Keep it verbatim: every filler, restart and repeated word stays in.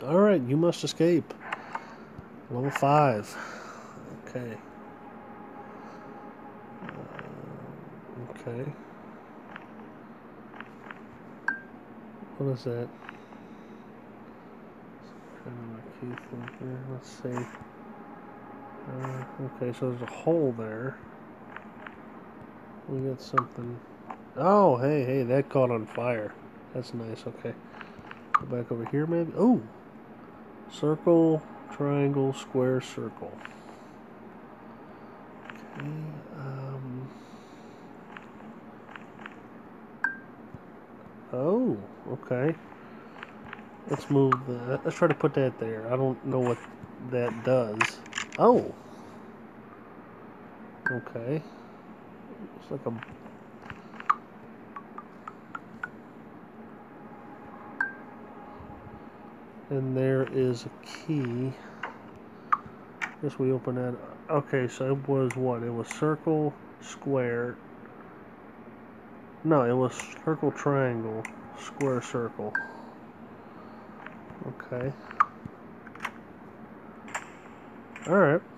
Alright, you must escape. Level five. Okay. Uh, okay. What is that? Let's see. Uh, okay, so there's a hole there. We got something. Oh, hey, hey, that caught on fire. That's nice, okay. Go back over here, maybe? Oh! Circle, triangle, square, circle. Okay, um... Oh, okay. Let's move that. Let's try to put that there. I don't know what that does. Oh! Okay. It's like a... And there is a key. Guess we open that. Okay, so it was what? It was circle, square. No, it was circle, triangle, square, circle. Okay. Alright.